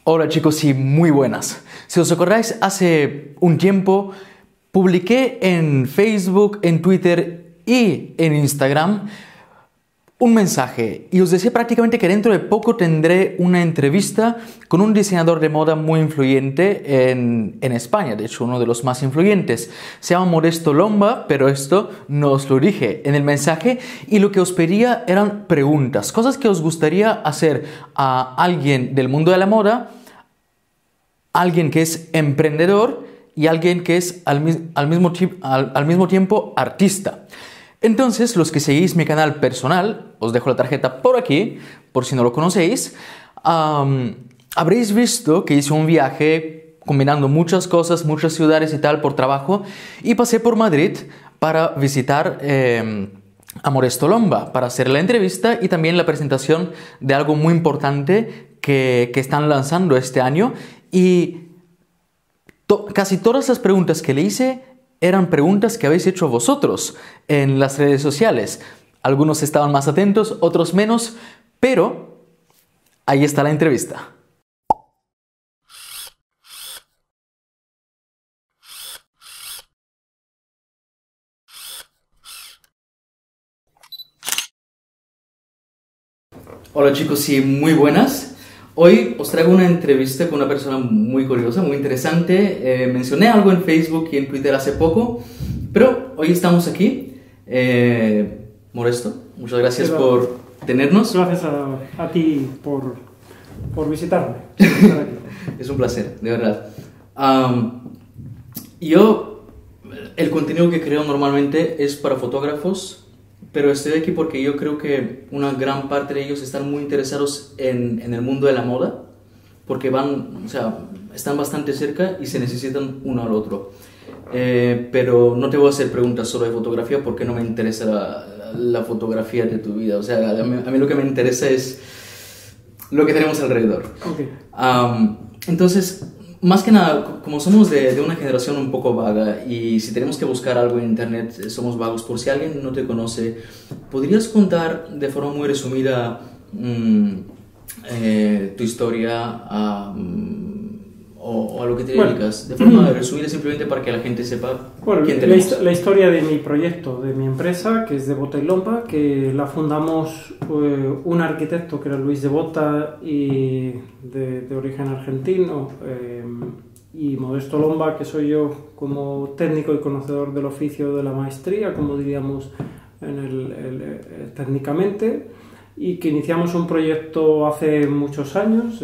Hola chicos, sí, muy buenas. Si os acordáis, hace un tiempo publiqué en Facebook, en Twitter y en Instagram un mensaje y os decía prácticamente que dentro de poco tendré una entrevista con un diseñador de moda muy influyente en España, de hecho uno de los más influyentes. Se llama Modesto Lomba, pero esto no os lo dije en el mensaje y lo que os pedía eran preguntas, cosas que os gustaría hacer a alguien del mundo de la moda, alguien que es emprendedor y alguien que es al mismo tiempo artista. Entonces, los que seguís mi canal personal, os dejo la tarjeta por aquí, por si no lo conocéis, habréis visto que hice un viaje combinando muchas cosas, muchas ciudades y tal por trabajo, y pasé por Madrid para visitar a Modesto Lomba, para hacer la entrevista y también la presentación de algo muy importante que están lanzando este año. Y casi todas las preguntas que le hice eran preguntas que habéis hecho vosotros en las redes sociales. Algunos estaban más atentos, otros menos, pero ahí está la entrevista. Hola chicos, sí, muy buenas. Hoy os traigo una entrevista con una persona muy curiosa, muy interesante. Mencioné algo en Facebook y en Twitter hace poco, pero hoy estamos aquí. Modesto, muchas gracias por tenernos. Gracias a ti por visitarme. Es un placer, de verdad. El contenido que creo normalmente es para fotógrafos, pero estoy aquí porque yo creo que una gran parte de ellos están muy interesados en el mundo de la moda, porque están bastante cerca y se necesitan uno al otro. Pero no te voy a hacer preguntas solo de fotografía porque no me interesa la fotografía de tu vida. O sea, a mí lo que me interesa es lo que tenemos alrededor. Okay. Entonces, más que nada, como somos de una generación un poco vaga y si tenemos que buscar algo en internet, somos vagos. Por si alguien no te conoce, ¿podrías contar de forma muy resumida tu historia o a lo que te dedicas? De forma resumida, simplemente para que la gente sepa quién tenemos. La historia de mi proyecto, de mi empresa, que es Devota y Lomba, que la fundamos un arquitecto que era Luis Devota y de origen argentino, y Modesto Lomba, que soy yo como técnico y conocedor del oficio de la maestría, como diríamos técnicamente, y que iniciamos un proyecto hace muchos años,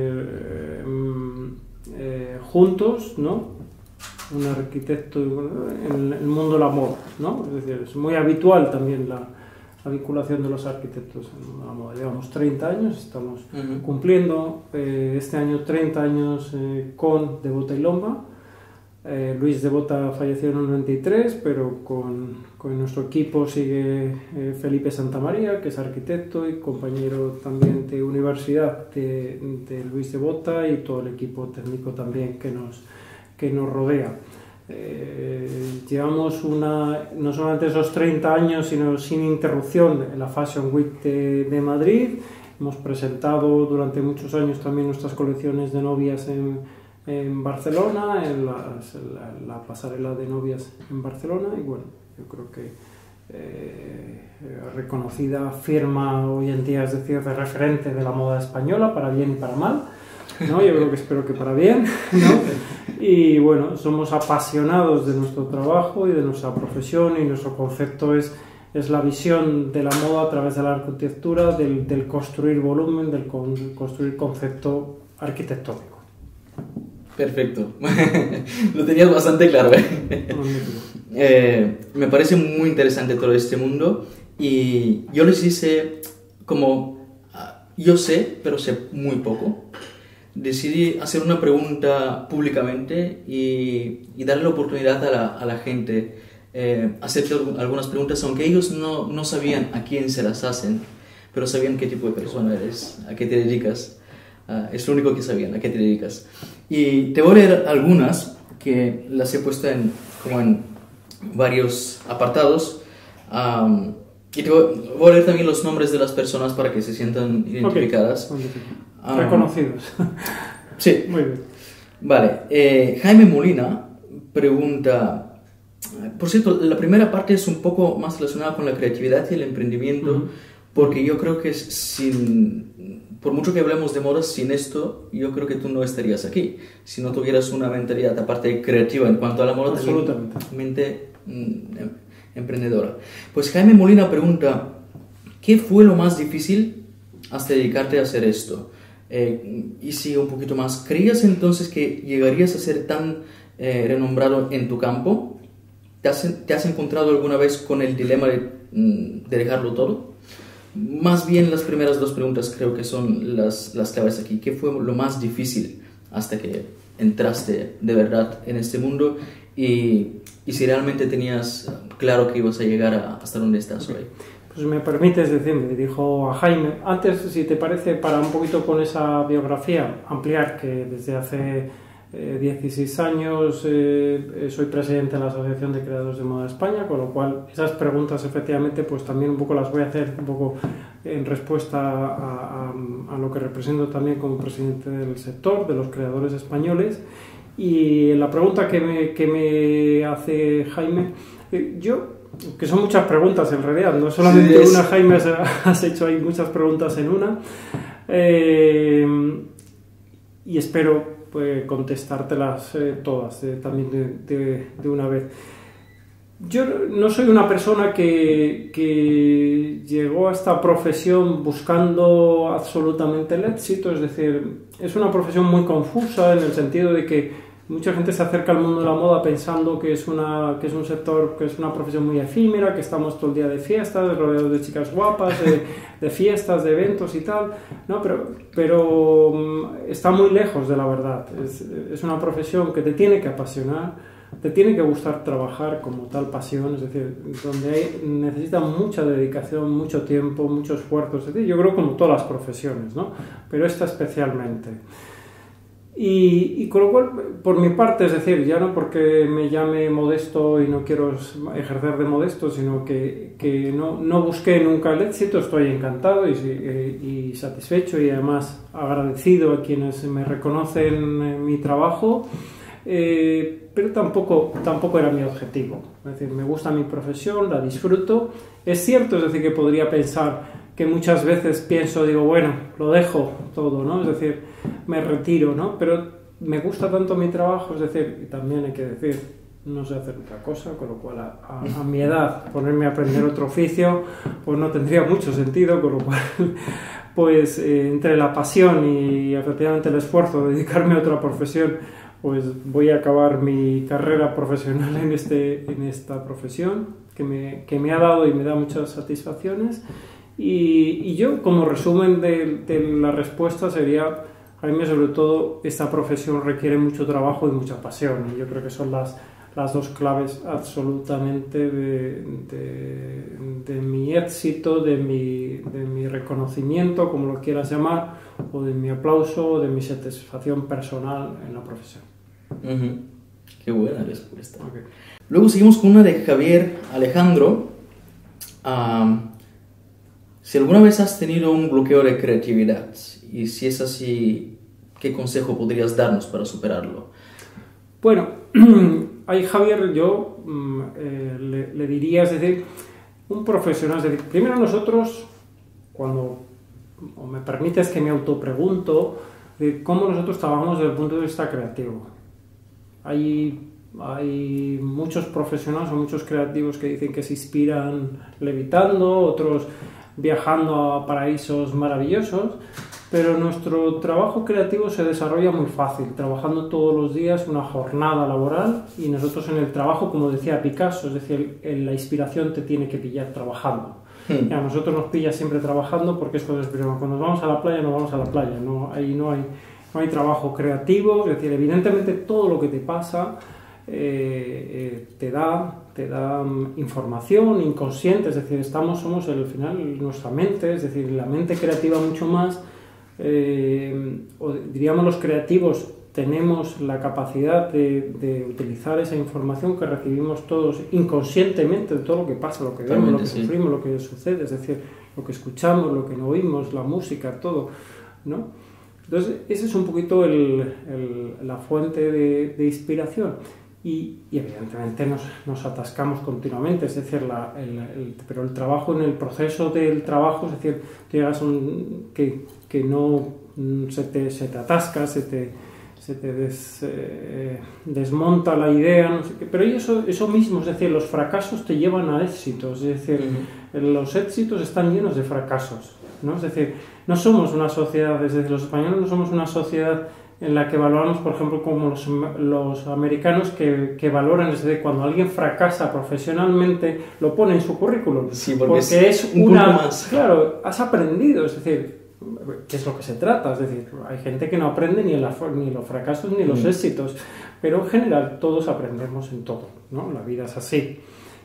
juntos, ¿no? Un arquitecto en el mundo de la moda, ¿no? Es decir, es muy habitual también la vinculación de los arquitectos en la moda. Llevamos 30 años, estamos cumpliendo este año 30 años con Devota y Lomba. Luis Devota falleció en el 93, pero con nuestro equipo sigue Felipe Santamaría, que es arquitecto y compañero también de universidad de Luis Devota, y todo el equipo técnico también que nos rodea. Llevamos no solamente esos 30 años, sino sin interrupción en la Fashion Week de Madrid. Hemos presentado durante muchos años también nuestras colecciones de novias en Barcelona, en la pasarela de novias en Barcelona, y bueno, yo creo que reconocida firma hoy en día, es decir, de referente de la moda española, para bien y para mal, ¿no? Yo espero que para bien, ¿no? Y bueno, somos apasionados de nuestro trabajo y de nuestra profesión, y nuestro concepto es la visión de la moda a través de la arquitectura, del construir volumen, del construir concepto arquitectónico. Perfecto. Lo tenías bastante claro, me parece muy interesante todo este mundo, y yo les hice yo sé, pero sé muy poco. Decidí hacer una pregunta públicamente y darle la oportunidad a la gente hacer algunas preguntas, aunque ellos no sabían a quién se las hacen, pero sabían qué tipo de persona eres, a qué te dedicas. Es lo único que sabían, a qué te dedicas. Y te voy a leer algunas que las he puesto en varios apartados. Y te voy a leer también los nombres de las personas para que se sientan identificadas. Okay. Reconocidos. Sí. Muy bien. Vale, Jaime Molina pregunta, por cierto, la primera parte es un poco más relacionada con la creatividad y el emprendimiento, porque yo creo que por mucho que hablemos de moda, sin esto, yo creo que tú no estarías aquí. Si no tuvieras una mentalidad aparte creativa en cuanto a la moda, absolutamente, mente emprendedora. Pues Jaime Molina pregunta, ¿qué fue lo más difícil hasta dedicarte a hacer esto? Y si un poquito más, ¿creías entonces que llegarías a ser tan renombrado en tu campo? ¿Te has encontrado alguna vez con el dilema de dejarlo todo? Más bien las primeras dos preguntas creo que son las claves aquí. ¿Qué fue lo más difícil hasta que entraste de verdad en este mundo? Y si realmente tenías claro que ibas a llegar hasta donde estás hoy. Pues me permites decir, me dijo a Jaime, antes, si te parece, para un poquito con esa biografía, ampliar que desde hace 16 años soy presidente de la Asociación de Creadores de Moda de España, con lo cual esas preguntas efectivamente pues también un poco las voy a hacer un poco en respuesta a lo que represento también como presidente del sector, de los creadores españoles. Y la pregunta que me hace Jaime, que son muchas preguntas en realidad, no solamente una, Jaime, has hecho ahí muchas preguntas en una, y espero pues contestártelas todas también de una vez. Yo no soy una persona que llegó a esta profesión buscando absolutamente el éxito, es decir, es una profesión muy confusa en el sentido de que mucha gente se acerca al mundo de la moda pensando que es un sector, que es una profesión muy efímera, que estamos todo el día de fiestas, rodeados de chicas guapas, de fiestas, de eventos y tal, ¿no? Pero está muy lejos de la verdad. Es una profesión que te tiene que apasionar, te tiene que gustar trabajar como tal pasión, es decir, donde necesita mucha dedicación, mucho tiempo, mucho esfuerzo, es decir, yo creo como todas las profesiones, ¿no? Pero esta especialmente. Y con lo cual, por mi parte, es decir, ya no porque me llame modesto y no quiero ejercer de modesto, sino que no busqué nunca el éxito, estoy encantado y satisfecho y además agradecido a quienes me reconocen mi trabajo, pero tampoco era mi objetivo. Es decir, me gusta mi profesión, la disfruto. Es cierto, es decir, que podría pensar que muchas veces digo, bueno, lo dejo todo, ¿no? Es decir, me retiro, ¿no? Pero me gusta tanto mi trabajo, es decir, y también hay que decir, no sé hacer otra cosa, con lo cual a mi edad ponerme a aprender otro oficio, pues no tendría mucho sentido, con lo cual, pues entre la pasión y efectivamente el esfuerzo de dedicarme a otra profesión, pues voy a acabar mi carrera profesional en esta profesión, que me ha dado y me da muchas satisfacciones. Y yo, como resumen de la respuesta, sería, Jaime, sobre todo, esta profesión requiere mucho trabajo y mucha pasión, y yo creo que son las dos claves absolutamente de mi éxito, de mi reconocimiento, como lo quieras llamar, o de mi aplauso, o de mi satisfacción personal en la profesión. Qué buena respuesta. Okay. Luego seguimos con una de Javier Alejandro. Si alguna vez has tenido un bloqueo de creatividad, y si es así, ¿qué consejo podrías darnos para superarlo? Bueno, ahí, Javier, yo le diría, es decir, un profesional, es decir, primero nosotros, cuando me permites que me autopregunto, de cómo nosotros trabajamos desde el punto de vista creativo. Hay muchos profesionales o muchos creativos que dicen que se inspiran levitando, otros viajando a paraísos maravillosos, pero nuestro trabajo creativo se desarrolla muy fácil, trabajando todos los días una jornada laboral, y nosotros en el trabajo, como decía Picasso, es decir, la inspiración te tiene que pillar trabajando. A nosotros nos pilla siempre trabajando, porque es cuando nos vamos a la playa, nos vamos a la playa, ahí no hay trabajo creativo, es decir, evidentemente todo lo que te pasa te da información inconsciente, es decir, somos al final nuestra mente, es decir, la mente creativa mucho más, o diríamos los creativos tenemos la capacidad de utilizar esa información que recibimos todos inconscientemente de todo lo que pasa, lo que vemos, lo que sufrimos, lo que sucede, es decir, lo que escuchamos, lo que no oímos, la música, todo, ¿no? Entonces, ese es un poquito la fuente de inspiración. Y evidentemente nos atascamos continuamente, es decir, pero el trabajo, en el proceso del trabajo, es decir, llegas que no se te atasca, se te desmonta la idea, no sé qué, pero eso mismo, es decir, los fracasos te llevan a éxitos, es decir, los éxitos están llenos de fracasos, ¿no? Es decir, no somos una sociedad, es decir, los españoles no somos una sociedad en la que valoramos, por ejemplo, como los americanos que valoran, es decir, cuando alguien fracasa profesionalmente, lo pone en su currículum. Sí, porque es un punto más. Claro, has aprendido, es decir, ¿qué es lo que se trata? Es decir, hay gente que no aprende ni los fracasos ni los éxitos, pero en general todos aprendemos en todo, ¿no? La vida es así.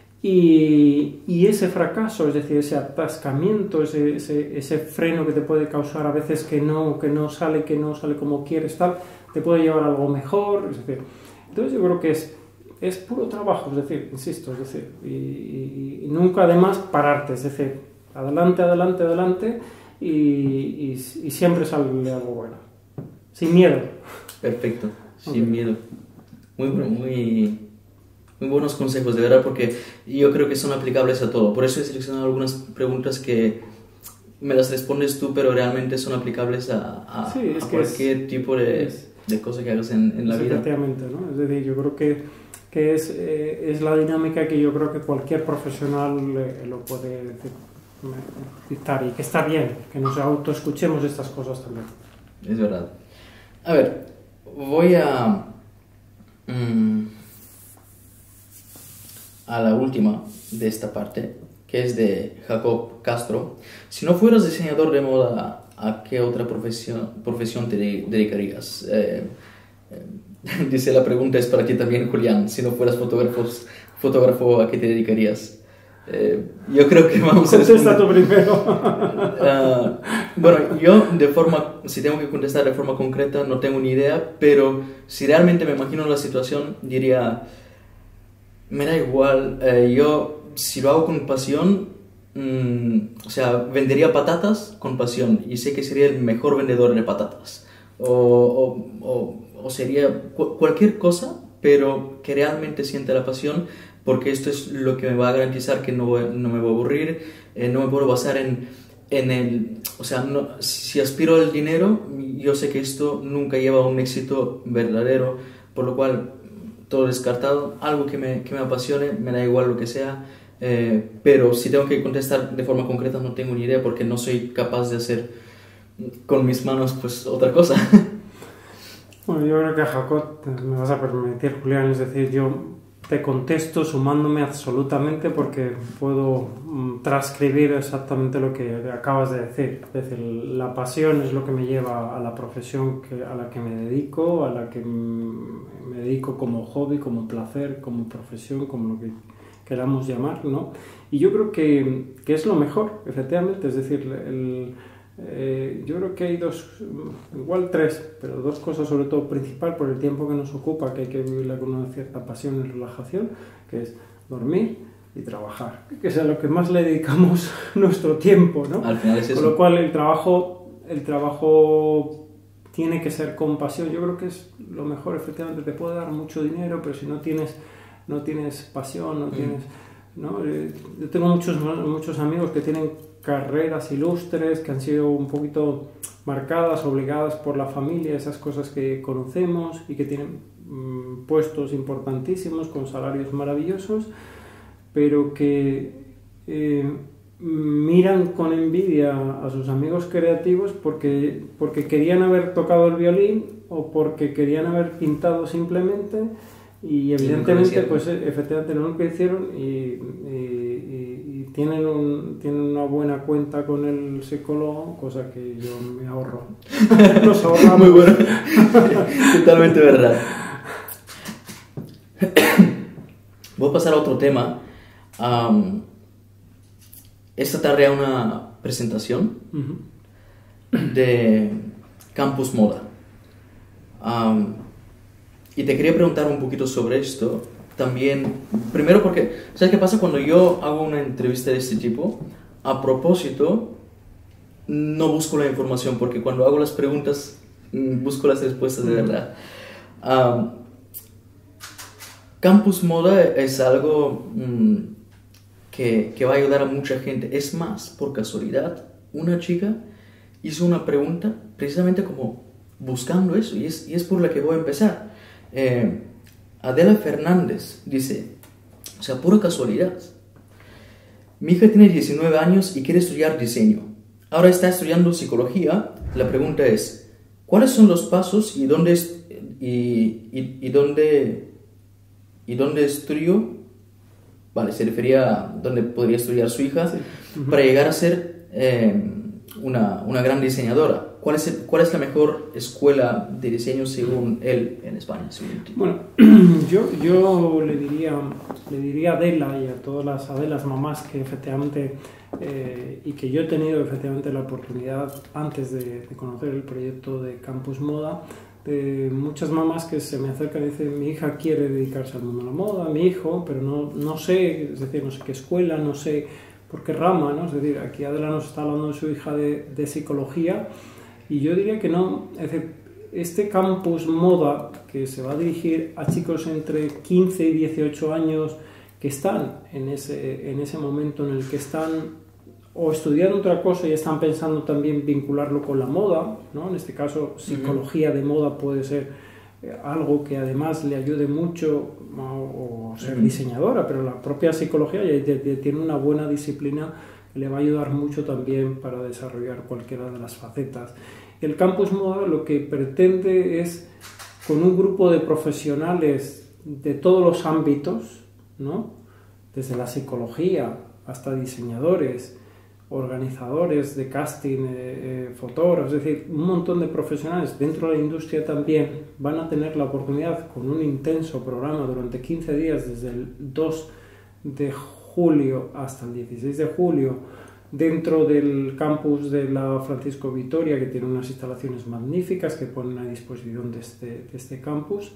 Y ese fracaso, es decir, ese atascamiento, ese freno que te puede causar a veces que no sale como quieres, tal, te puede llevar a algo mejor, es decir, entonces yo creo que es puro trabajo, es decir, insisto, es decir, y nunca además pararte, es decir, adelante, adelante, adelante, y siempre sale algo bueno, sin miedo. Perfecto, sin miedo. Muy buenos consejos, de verdad, porque yo creo que son aplicables a todo. Por eso he seleccionado algunas preguntas que me las respondes tú, pero realmente son aplicables a cualquier tipo de cosa que hagas en la vida. Efectivamente, ¿no? Es decir, yo creo que es la dinámica que yo creo que cualquier profesional lo puede dictar, y que está bien, que nos autoescuchemos estas cosas también. Es verdad. A ver, voy a la última de esta parte, que es de Jacob Castro. Si no fueras diseñador de moda, ¿a qué otra profesión te dedicarías? Dice, la pregunta es para ti también, Julián. Si no fueras fotógrafo, ¿a qué te dedicarías? Yo creo que vamos a responder. Contesta tú primero. Bueno, si tengo que contestar de forma concreta, no tengo ni idea, pero si realmente me imagino la situación, diría, me da igual, yo si lo hago con pasión, o sea, vendería patatas con pasión, y sé que sería el mejor vendedor de patatas, o sería cualquier cosa, pero que realmente sienta la pasión, porque esto es lo que me va a garantizar que no me voy a aburrir, no me puedo basar en el... O sea, si aspiro al dinero, yo sé que esto nunca lleva a un éxito verdadero, por lo cual todo descartado, algo que me apasione, me da igual lo que sea, pero si tengo que contestar de forma concreta no tengo ni idea, porque no soy capaz de hacer con mis manos pues otra cosa. Bueno, yo creo que a Jacob me vas a permitir, Julián, es decir, yo te contesto sumándome absolutamente, porque puedo transcribir exactamente lo que acabas de decir. Es decir, la pasión es lo que me lleva a la profesión a la que me dedico, a la que me dedico como hobby, como placer, como profesión, como lo que queramos llamar, ¿no? Y yo creo que es lo mejor, efectivamente, es decir, yo creo que hay igual tres, pero dos cosas sobre todo principal por el tiempo que nos ocupa, que hay que vivirla con una cierta pasión y relajación, que es dormir y trabajar, que es a lo que más le dedicamos nuestro tiempo, ¿no? Al final es eso. Con lo cual el trabajo tiene que ser con pasión. Yo creo que es lo mejor, efectivamente, te puede dar mucho dinero, pero si no tienes pasión, no tienes... ¿no? Yo tengo muchos amigos que tienen carreras ilustres, que han sido un poquito marcadas, obligadas por la familia, esas cosas que conocemos, y que tienen puestos importantísimos, con salarios maravillosos, pero que miran con envidia a sus amigos creativos porque querían haber tocado el violín, o porque querían haber pintado simplemente, y evidentemente pues efectivamente no lo hicieron, y tienen una buena cuenta con el psicólogo, cosa que yo me ahorro. Nos ahorramos. Muy bueno. Totalmente verdad. Voy a pasar a otro tema. Esta tarde hay una presentación de Campus Moda. Y te quería preguntar un poquito sobre esto también. Primero porque, ¿sabes qué pasa? Cuando yo hago una entrevista de este tipo, a propósito, no busco la información, porque cuando hago las preguntas busco las respuestas de verdad. Campus Moda es algo que va a ayudar a mucha gente. Es más, por casualidad, una chica hizo una pregunta precisamente como buscando eso, y es por la que voy a empezar. Adela Fernández dice, o sea, pura casualidad. Mi hija tiene 19 años y quiere estudiar diseño. Ahora está estudiando psicología. La pregunta es, ¿cuáles son los pasos y dónde estudió? Vale, se refería a dónde podría estudiar su hija, sí, para llegar a ser una gran diseñadora. ¿Cuál es la mejor escuela de diseño según él en España? Bueno, yo le diría a Adela y a todas las Adelas mamás que efectivamente, y que yo he tenido efectivamente la oportunidad antes de conocer el proyecto de Campus Moda, de muchas mamás que se me acercan y dicen, mi hija quiere dedicarse al mundo de la moda, mi hijo, pero no sé, es decir, no sé qué escuela, no sé por qué rama, ¿no? Es decir, aquí Adela nos está hablando de su hija de psicología, y yo diría que no. Es decir, este Campus Moda, que se va a dirigir a chicos entre 15 y 18 años que están en ese momento en el que están o estudiando otra cosa y están pensando también vincularlo con la moda, ¿no? En este caso, psicología de moda puede ser algo que además le ayude mucho, o ser diseñadora, pero la propia psicología ya tiene una buena disciplina que le va a ayudar mucho también para desarrollar cualquiera de las facetas. El Campus Moda lo que pretende es, con un grupo de profesionales de todos los ámbitos, ¿no? Desde la psicología hasta diseñadores, organizadores de casting, fotógrafos, es decir, un montón de profesionales dentro de la industria también van a tener la oportunidad, con un intenso programa durante 15 días, desde el 2 de julio hasta el 16 de julio, dentro del campus de la Francisco Vitoria, que tiene unas instalaciones magníficas que ponen a disposición de este campus,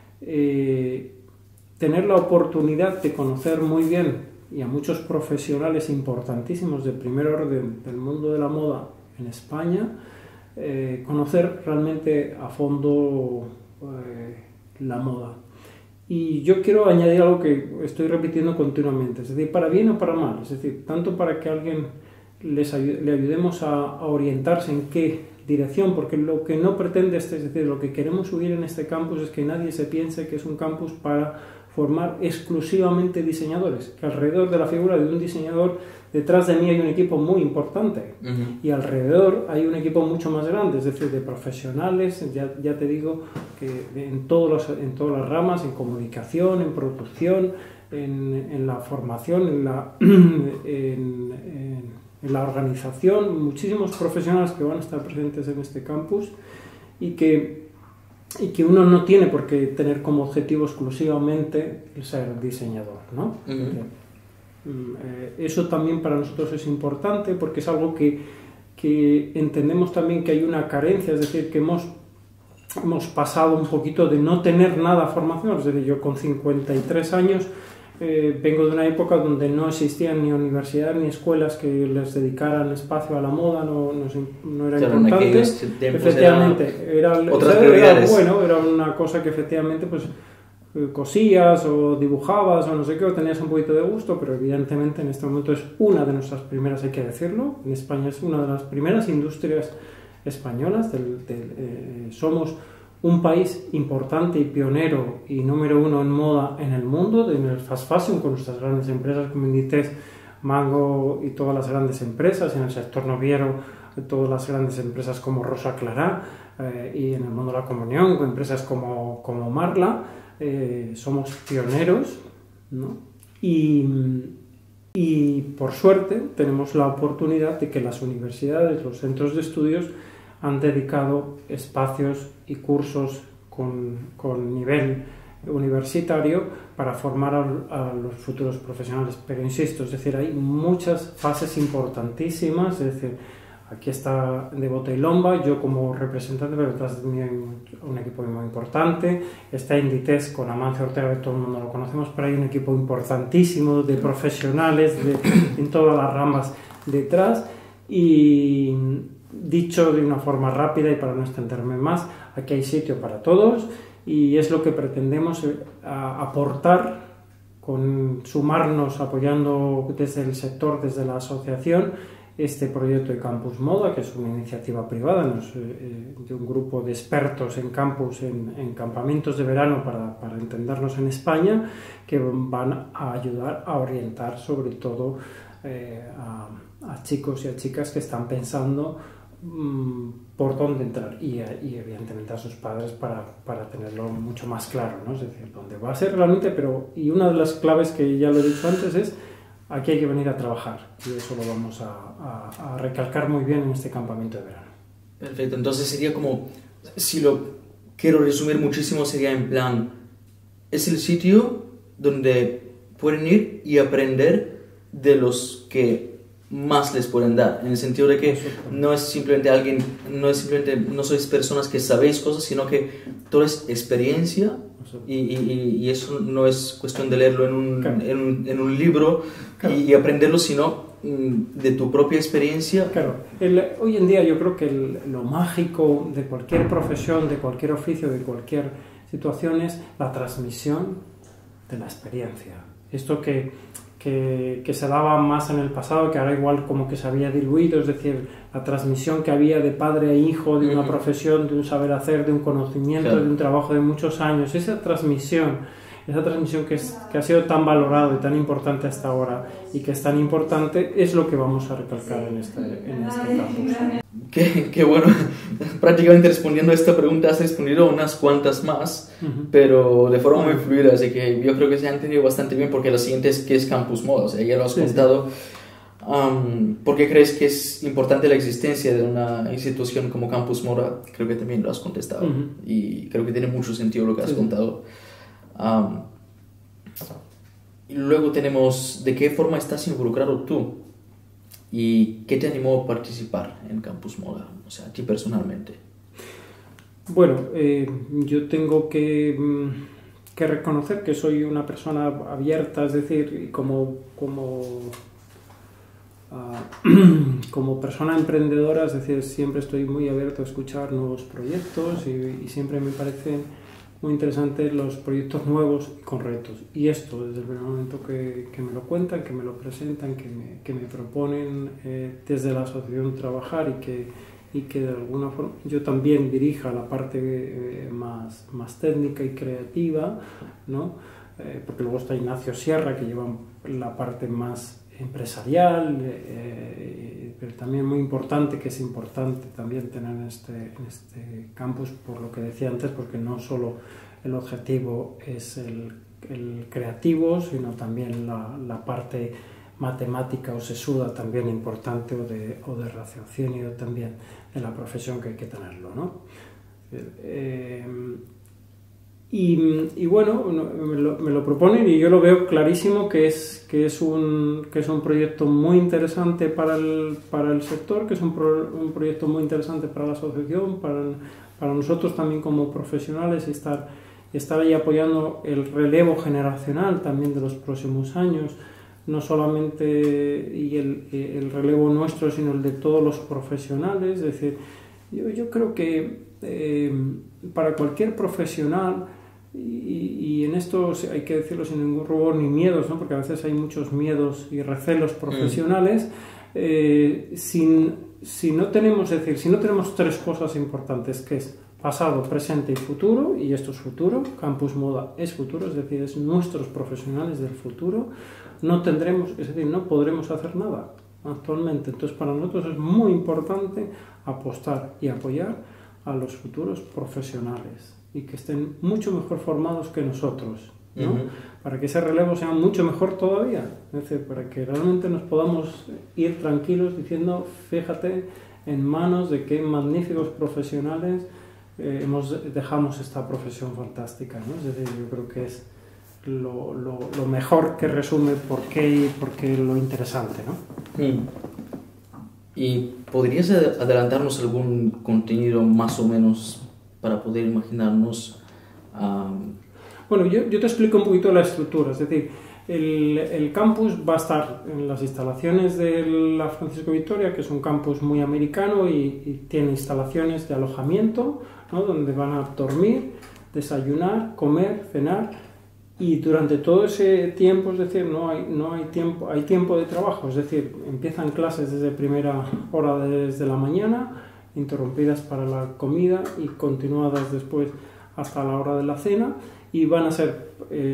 tener la oportunidad de conocer muy bien y a muchos profesionales importantísimos de primer orden del mundo de la moda en España, conocer realmente a fondo la moda. Y yo quiero añadir algo que estoy repitiendo continuamente, es decir, para bien o para mal, es decir, tanto para que alguien le ayudemos a orientarse en qué dirección, porque lo que no pretende es decir, lo que queremos subir en este campus es que nadie se piense que es un campus para formar exclusivamente diseñadores, que alrededor de la figura de un diseñador, detrás de mí hay un equipo muy importante, y alrededor hay un equipo mucho más grande, es decir, de profesionales, ya te digo, que en todas las ramas, en comunicación, en producción, en la formación, en la organización, muchísimos profesionales que van a estar presentes en este campus, y que uno no tiene por qué tener como objetivo exclusivamente el ser diseñador, ¿no? Eso también para nosotros es importante, porque es algo que entendemos también que hay una carencia, es decir, que hemos pasado un poquito de no tener nada de formación. Es decir, yo con 53 años vengo de una época donde no existían ni universidades ni escuelas que les dedicaran espacio a la moda, no era importante. Efectivamente, era una cosa que efectivamente pues cosías o dibujabas o no sé qué, o tenías un poquito de gusto, pero evidentemente en este momento es una de nuestras primeras, hay que decirlo, en España es una de las primeras industrias españolas, somos un país importante y pionero y número uno en moda en el mundo, en el fast fashion, con nuestras grandes empresas como Inditex, Mango y todas las grandes empresas, en el sector noviero, todas las grandes empresas como Rosa Clara, y en el mundo de la comunión, con empresas como Marla, somos pioneros, ¿no? Y por suerte tenemos la oportunidad de que las universidades, los centros de estudios han dedicado espacios y cursos con nivel universitario para formar a los futuros profesionales. Pero insisto, es decir, hay muchas fases importantísimas, es decir, aquí está de bota y lomba, yo como representante, pero detrás de mí hay un equipo muy importante, está Inditex con Amancio Ortega, que todo el mundo lo conocemos, pero hay un equipo importantísimo de profesionales en todas las ramas detrás, y dicho de una forma rápida y para no extenderme más, aquí hay sitio para todos y es lo que pretendemos aportar con sumarnos apoyando desde el sector, desde la asociación, este proyecto de Campus Moda, que es una iniciativa privada de un grupo de expertos en campus, en campamentos de verano para entendernos en España, que van a ayudar a orientar sobre todo a chicos y a chicas que están pensando por dónde entrar y evidentemente a sus padres para tenerlo mucho más claro, ¿no? Es decir, dónde va a ser realmente, y una de las claves que ya lo he dicho antes es aquí hay que venir a trabajar y eso lo vamos a recalcar muy bien en este campamento de verano. Perfecto, entonces sería como, si lo quiero resumir muchísimo, sería en plan, es el sitio donde pueden ir y aprender de los que más les pueden dar, en el sentido de que no es simplemente no sois personas que sabéis cosas, sino que todo es experiencia y eso no es cuestión de leerlo en un libro y aprenderlo, sino de tu propia experiencia. Claro, hoy en día yo creo que lo mágico de cualquier profesión, de cualquier oficio, de cualquier situación es la transmisión de la experiencia. Esto que se daba más en el pasado, que ahora igual como que se había diluido, es decir, la transmisión que había de padre a hijo, de una profesión, de un saber hacer, de un conocimiento, claro, de un trabajo de muchos años, esa transmisión que ha sido tan valorado y tan importante hasta ahora y que es tan importante, es lo que vamos a recalcar en este campus. Qué bueno, prácticamente respondiendo a esta pregunta has respondido unas cuantas más, pero de forma muy fluida, así que yo creo que se ha entendido bastante bien, porque la siguiente es ¿qué es Campus Moda? O sea, ya lo has contado. ¿Por qué crees que es importante la existencia de una institución como Campus Moda? Creo que también lo has contestado y creo que tiene mucho sentido lo que has contado. Y luego tenemos ¿de qué forma estás involucrado tú? ¿Y qué te animó a participar en Campus Moda? O sea, a ti personalmente. Bueno, yo tengo que reconocer que soy una persona abierta, es decir, como persona emprendedora, es decir, siempre estoy muy abierto a escuchar nuevos proyectos y siempre me parecen muy interesantes los proyectos nuevos y con retos. Y esto, desde el primer momento que me lo cuentan, que me lo presentan, que me proponen desde la asociación trabajar y que de alguna forma yo también dirija la parte más técnica y creativa, ¿no? Porque luego está Ignacio Sierra, que lleva la parte más empresarial, pero también muy importante, que es importante también tener en este campus, por lo que decía antes, porque no solo el objetivo es el creativo, sino también la parte matemática o sesuda también importante, o de raciocinio también de la profesión, que hay que tenerlo, ¿no? Y bueno, me lo proponen y yo lo veo clarísimo que es un proyecto muy interesante para el sector, que es un proyecto muy interesante para la asociación, para nosotros también como profesionales, estar ahí apoyando el relevo generacional también de los próximos años, no solamente el relevo nuestro, sino el de todos los profesionales. Es decir, yo creo que para cualquier profesional, y en esto hay que decirlo sin ningún rubor ni miedos, ¿no? Porque a veces hay muchos miedos y recelos profesionales, si no tenemos tres cosas importantes, que es pasado, presente y futuro, y esto es futuro, Campus Moda es futuro, es decir, es nuestros profesionales del futuro, no podremos hacer nada actualmente. Entonces, para nosotros es muy importante apostar y apoyar a los futuros profesionales y que estén mucho mejor formados que nosotros, ¿no? Para que ese relevo sea mucho mejor todavía, es decir, para que realmente nos podamos ir tranquilos diciendo, fíjate, en manos de qué magníficos profesionales dejamos esta profesión fantástica, ¿no? Es decir, yo creo que es lo mejor que resume por qué lo interesante, ¿no? ¿Y podrías adelantarnos algún contenido más o menos para poder imaginarnos? Bueno, yo te explico un poquito la estructura, es decir, el campus va a estar en las instalaciones de la Francisco Vitoria, que es un campus muy americano y tiene instalaciones de alojamiento, ¿no? Donde van a dormir, desayunar, comer, cenar, y durante todo ese tiempo, es decir, no hay tiempo, hay tiempo de trabajo, es decir, empiezan clases desde primera hora desde la mañana, interrumpidas para la comida y continuadas después hasta la hora de la cena, y van a ser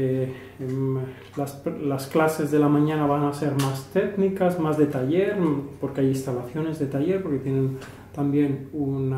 las clases de la mañana van a ser más técnicas, más de taller, porque hay instalaciones de taller, porque tienen también un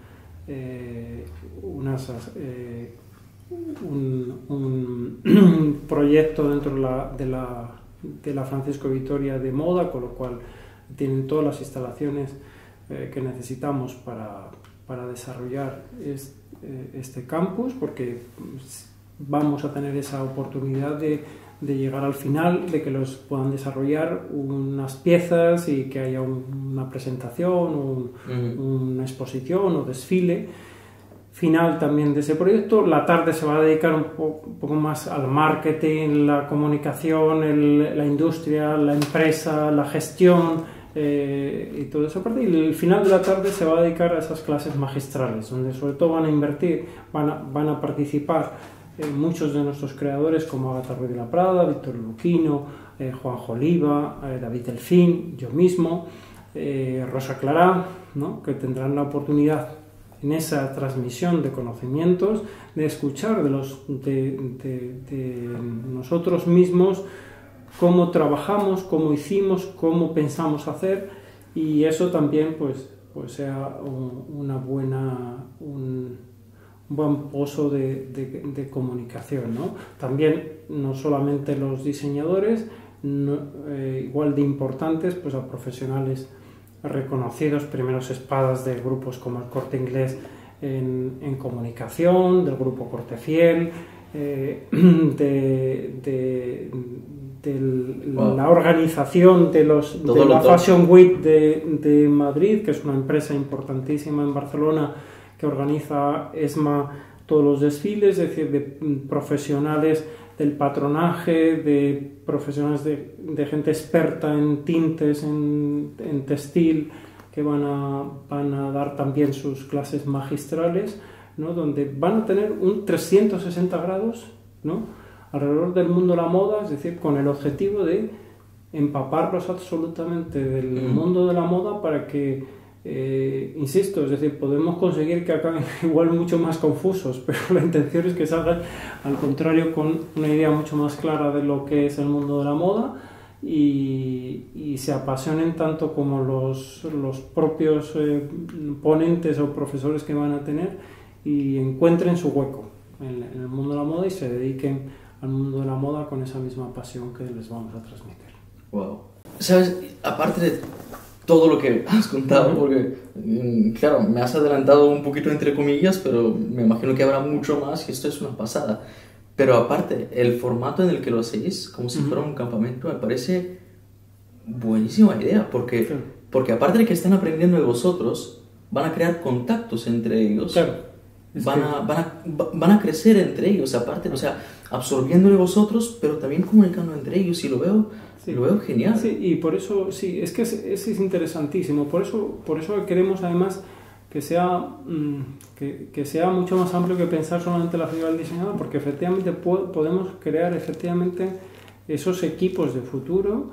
proyecto dentro de la Francisco Vitoria de moda, con lo cual tienen todas las instalaciones que necesitamos para desarrollar este campus, porque vamos a tener esa oportunidad de llegar al final, de que los puedan desarrollar unas piezas y que haya una presentación, una exposición o desfile final también de ese proyecto. La tarde se va a dedicar un poco más al marketing, la comunicación, la industria, la empresa, la gestión y toda esa parte. Y el final de la tarde se va a dedicar a esas clases magistrales, donde sobre todo van a invertir, van a participar muchos de nuestros creadores como Agatha Ruiz de la Prada, Víctor Luquino, Juanjo Oliva, David Delfín, yo mismo, Rosa Clará, ¿no? Que tendrán la oportunidad en esa transmisión de conocimientos de escuchar de nosotros mismos cómo trabajamos, cómo hicimos, cómo pensamos hacer, y eso también pues sea un buen pozo de comunicación, ¿no? También no solamente los diseñadores, igual de importantes, pues a profesionales reconocidos, primeros espadas de grupos como el Corte Inglés en comunicación, del grupo Corte Fiel, la organización de la Fashion Week de Madrid, que es una empresa importantísima en Barcelona, que organiza ESMA todos los desfiles, es decir, de profesionales del patronaje, de profesionales de gente experta en tintes, en textil, que van a dar también sus clases magistrales, ¿no? Donde van a tener un 360 grados, ¿no? Alrededor del mundo de la moda, es decir, con el objetivo de empaparlos absolutamente del mundo de la moda para que insisto, es decir, podemos conseguir que acaben igual mucho más confusos, pero la intención es que salgan al contrario con una idea mucho más clara de lo que es el mundo de la moda y se apasionen tanto como los propios ponentes o profesores que van a tener y encuentren su hueco en el mundo de la moda y se dediquen al mundo de la moda con esa misma pasión que les vamos a transmitir. Wow. ¿Sabes? Aparte de todo lo que has contado, porque, claro, me has adelantado un poquito entre comillas, pero me imagino que habrá mucho más y esto es una pasada. Pero aparte, el formato en el que lo hacéis, como si fuera un campamento, me parece buenísima idea, porque aparte de que están aprendiendo de vosotros, van a crear contactos entre ellos, claro, van a crecer entre ellos, aparte, o sea, absorbiendo de vosotros, pero también comunicando entre ellos, y lo veo genial. Sí, y por eso, sí, es que es interesantísimo. Por eso queremos además que sea mucho más amplio que pensar solamente la figura del diseñador, porque efectivamente podemos crear efectivamente esos equipos de futuro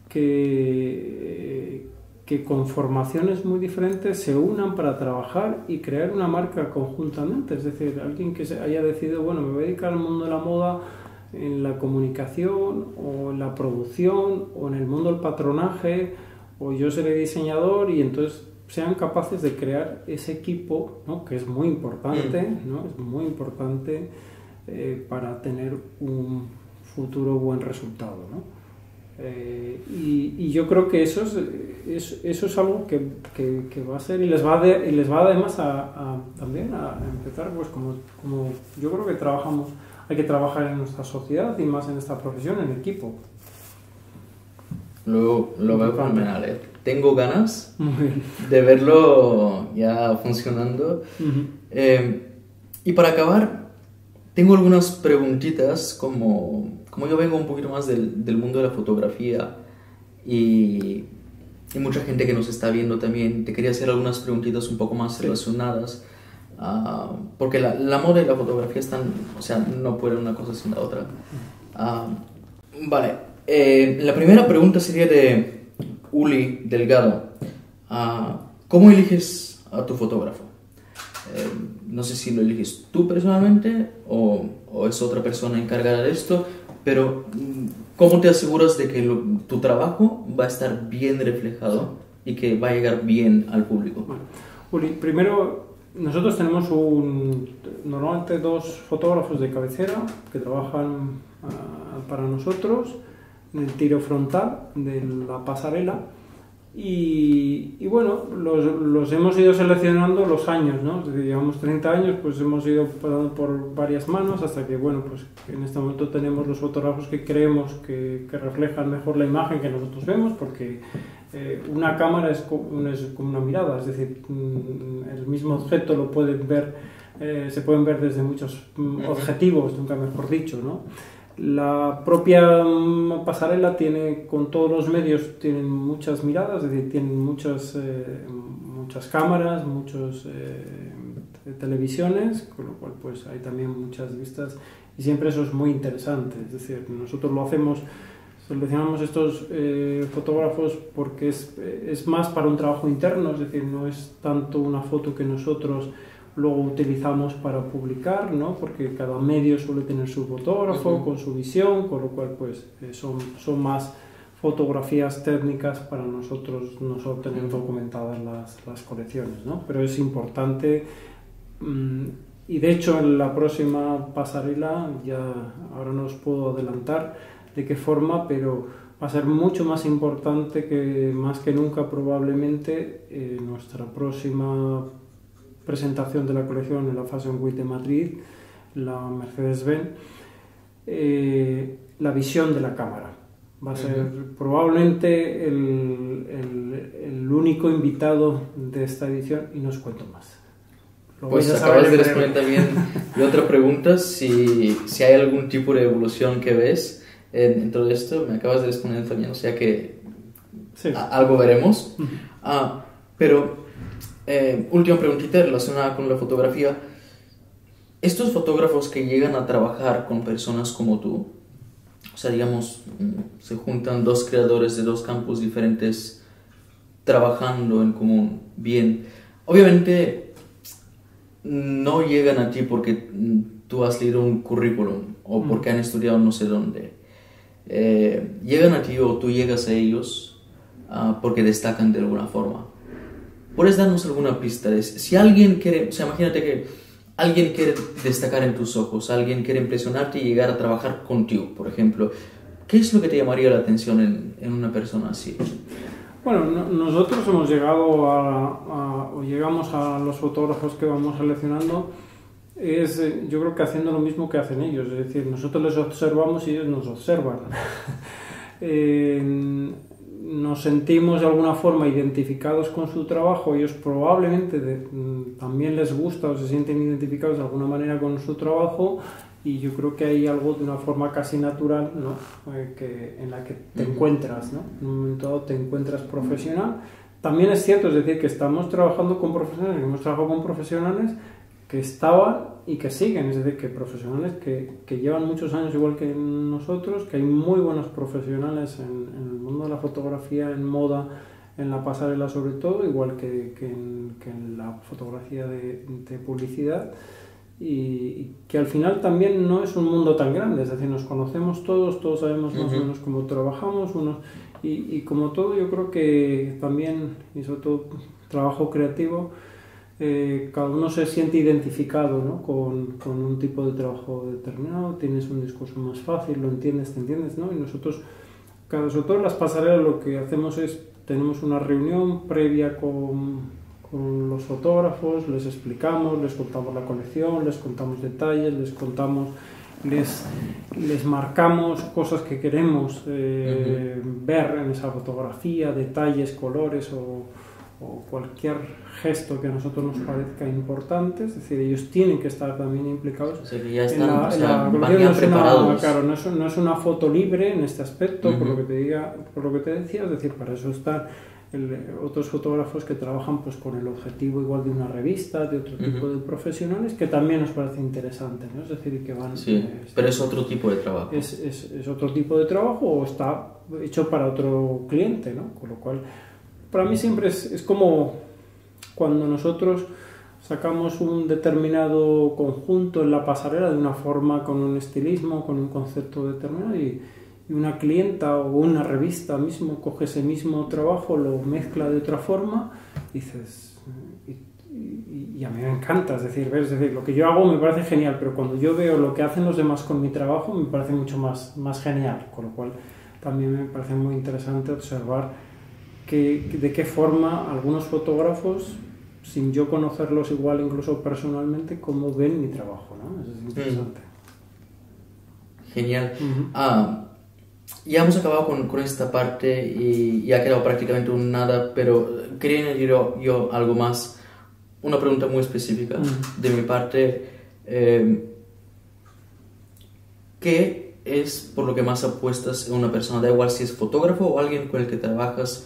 que con formaciones muy diferentes se unan para trabajar y crear una marca conjuntamente. Es decir, alguien que haya decidido, bueno, me voy a dedicar al mundo de la moda en la comunicación o en la producción o en el mundo del patronaje, o yo seré diseñador, y entonces sean capaces de crear ese equipo, ¿no? Que es muy importante, ¿no? Es muy importante para tener un futuro buen resultado, ¿no? Y yo creo que eso es algo que va a ser y les va además también a empezar, pues como yo creo que hay que trabajar en nuestra sociedad y más en esta profesión, en equipo. Lo veo fenomenal, ¿eh? Tengo ganas de verlo ya funcionando. Y para acabar, tengo algunas preguntitas, como yo vengo un poquito más del mundo de la fotografía y mucha gente que nos está viendo también, te quería hacer algunas preguntitas un poco más relacionadas, porque la moda y la fotografía están, o sea, no puede una cosa sin la otra. Vale, la primera pregunta sería de Uli Delgado. ¿Cómo eliges a tu fotógrafo? No sé si lo eliges tú personalmente o es otra persona encargada de esto, pero ¿cómo te aseguras de que tu trabajo va a estar bien reflejado y que va a llegar bien al público? Bueno, Uli, primero, nosotros tenemos normalmente 2 fotógrafos de cabecera que trabajan para nosotros en el tiro frontal de la pasarela. Y bueno, los hemos ido seleccionando los años, ¿no? Desde llevamos 30 años, pues hemos ido pasando por varias manos hasta que, bueno, pues en este momento tenemos los fotógrafos que creemos que reflejan mejor la imagen que nosotros vemos, porque una cámara es como una mirada, es decir, el mismo objeto lo pueden ver, se pueden ver desde muchos objetivos, nunca mejor dicho, ¿no? La propia pasarela tiene, con todos los medios, tienen muchas miradas, es decir, tienen muchas cámaras, muchas televisiones, con lo cual pues hay también muchas vistas y siempre eso es muy interesante. Es decir, nosotros seleccionamos estos fotógrafos porque es más para un trabajo interno, es decir, no es tanto una foto que nosotros luego utilizamos para publicar, ¿no? Porque cada medio suele tener su fotógrafo con su visión, con lo cual pues son más fotografías técnicas para nosotros no solo tener documentadas las colecciones, ¿no? Pero es importante, y de hecho en la próxima pasarela, ya ahora no os puedo adelantar de qué forma, pero va a ser mucho más importante que más que nunca probablemente nuestra próxima presentación de la colección en la Fashion Week de Madrid, la Mercedes-Benz, la visión de la cámara. Va a ser probablemente el único invitado de esta edición y no os cuento más. Pues acabas de responder también y otra pregunta, si hay algún tipo de evolución que ves en todo esto, me acabas de responder también, o sea que sí. Algo veremos. Pero última preguntita relacionada con la fotografía. Estos fotógrafos que llegan a trabajar con personas como tú, o sea, digamos, se juntan 2 creadores de 2 campos diferentes trabajando en común, bien, obviamente no llegan a ti porque tú has leído un currículum o porque han estudiado no sé dónde. Llegan a ti o tú llegas a ellos porque destacan de alguna forma. ¿Puedes darnos alguna pista de si alguien quiere, o sea, imagínate que alguien quiere destacar en tus ojos, alguien quiere impresionarte y llegar a trabajar contigo, por ejemplo, ¿qué es lo que te llamaría la atención en una persona así? Bueno, nosotros hemos llegado o llegamos a los fotógrafos que vamos seleccionando, yo creo que haciendo lo mismo que hacen ellos, es decir, nosotros les observamos y ellos nos observan. Nos sentimos de alguna forma identificados con su trabajo, ellos probablemente también les gusta o se sienten identificados de alguna manera con su trabajo, y yo creo que hay algo de una forma casi natural, ¿no? En la que te encuentras, ¿no? En un momento dado te encuentras profesional. También es cierto, es decir, que estamos trabajando con profesionales, hemos trabajado con profesionales que estaban y que siguen, es decir, que profesionales que llevan muchos años igual que nosotros, que hay muy buenos profesionales en el mundo de la fotografía, en moda, en la pasarela sobre todo, igual que en la fotografía de publicidad, y que al final también no es un mundo tan grande, es decir, nos conocemos todos sabemos más o menos cómo trabajamos, y como todo yo creo que también, y sobre todo trabajo creativo, cada uno se siente identificado, ¿no? con un tipo de trabajo determinado, tienes un discurso más fácil, lo entiendes, te entiendes, ¿no? Y nosotros en las pasarelas lo que hacemos es, tenemos una reunión previa con los fotógrafos, les explicamos, les contamos la colección, les contamos detalles, les marcamos cosas que queremos ver en esa fotografía, detalles, colores o cualquier gesto que a nosotros nos parezca importante, es decir, ellos tienen que estar también implicados. O sea, que ya están, van ya preparados. Claro, no no es una foto libre en este aspecto, por lo que te decía, es decir, para eso están otros fotógrafos que trabajan pues con el objetivo igual de una revista, de otro tipo de profesionales, que también nos parece interesante, ¿no? Es decir, que van... Sí, pero es otro tipo de trabajo. Es otro tipo de trabajo o está hecho para otro cliente, ¿no? Con lo cual, para mí siempre es como cuando nosotros sacamos un determinado conjunto en la pasarela de una forma, con un estilismo, con un concepto determinado, y una clienta o una revista mismo coge ese mismo trabajo, lo mezcla de otra forma, dices, y a mí me encanta, es decir, lo que yo hago me parece genial, pero cuando yo veo lo que hacen los demás con mi trabajo me parece mucho más genial, con lo cual también me parece muy interesante observar de qué forma algunos fotógrafos, sin yo conocerlos igual incluso personalmente, cómo ven mi trabajo, ¿no? Eso es interesante. Genial. Ya hemos acabado con esta parte y ya ha quedado prácticamente un nada, pero quería añadir yo algo más, una pregunta muy específica de mi parte. ¿Qué es por lo que más apuestas en una persona? Da igual si es fotógrafo o alguien con el que trabajas,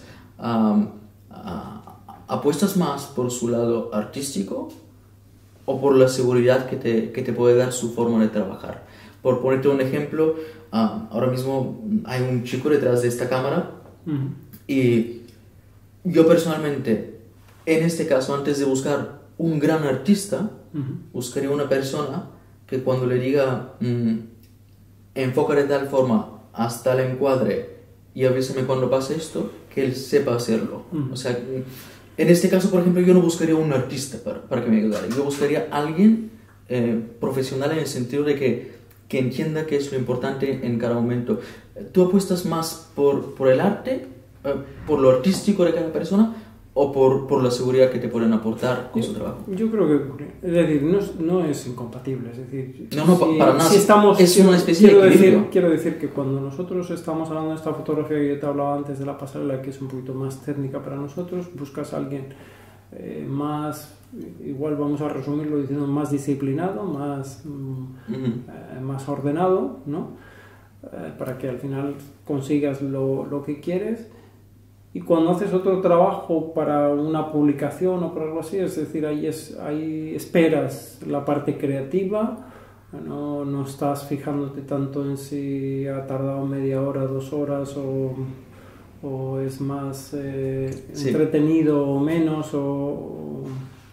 ¿apuestas más por su lado artístico o por la seguridad que te puede dar su forma de trabajar? Por ponerte un ejemplo, ahora mismo hay un chico detrás de esta cámara y yo personalmente, en este caso, antes de buscar un gran artista, buscaría una persona que cuando le diga enfoca de tal forma hasta el encuadre y avísame cuando pase esto, que él sepa hacerlo. O sea, en este caso, por ejemplo, yo no buscaría un artista para que me ayudara, yo buscaría a alguien profesional en el sentido de que entienda qué es lo importante en cada momento. ¿Tú apuestas más por el arte, por lo artístico de cada persona, o por la seguridad que te pueden aportar con su trabajo? Yo creo que, es decir, no es incompatible, es decir... Para nada, es una especie de equilibrio. Quiero decir que cuando nosotros estamos hablando de esta fotografía que yo te hablaba antes de la pasarela, que es un poquito más técnica para nosotros, buscas a alguien más... Igual vamos a resumirlo diciendo más disciplinado, más ordenado, ¿no? Para que al final consigas lo que quieres. Y cuando haces otro trabajo para una publicación o para algo así, es decir, ahí esperas la parte creativa, no estás fijándote tanto en si ha tardado media hora, 2 horas o es más entretenido o menos o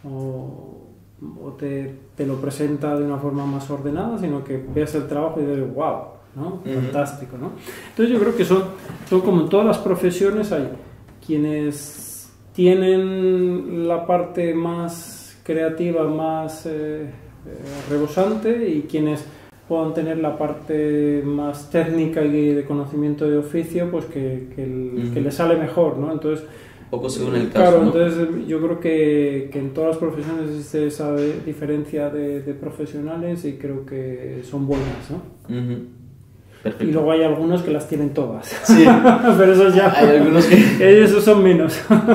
te lo presenta de una forma más ordenada, sino que ves el trabajo y dices, wow, ¿no? Fantástico, ¿no? Entonces yo creo que son como en todas las profesiones, hay quienes tienen la parte más creativa, más rebosante, y quienes puedan tener la parte más técnica y de conocimiento de oficio, pues que les sale mejor, ¿no? Entonces, poco según el caso, claro, ¿no? Entonces yo creo que en todas las profesiones existe esa diferencia de profesionales y creo que son buenas, ¿no? Perfecto. Y luego hay algunos que las tienen todas. Sí. Pero esos ya... Hay algunos que... Esos son menos.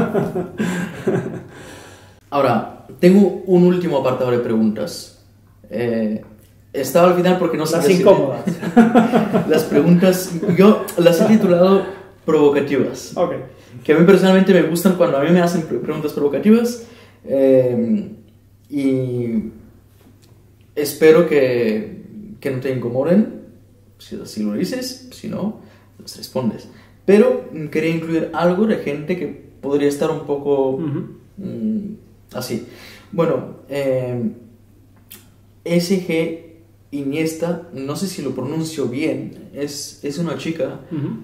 Ahora, tengo un último apartado de preguntas. Estaba al final porque no sé... Las incómodas. Las preguntas, yo las he titulado provocativas. Ok. Que a mí personalmente me gustan cuando a mí me hacen preguntas provocativas, y espero que no te incomoden, si así lo dices, si no, las respondes. Pero quería incluir algo de gente que podría estar un poco así. Bueno, SG Iniesta, no sé si lo pronuncio bien, es una chica,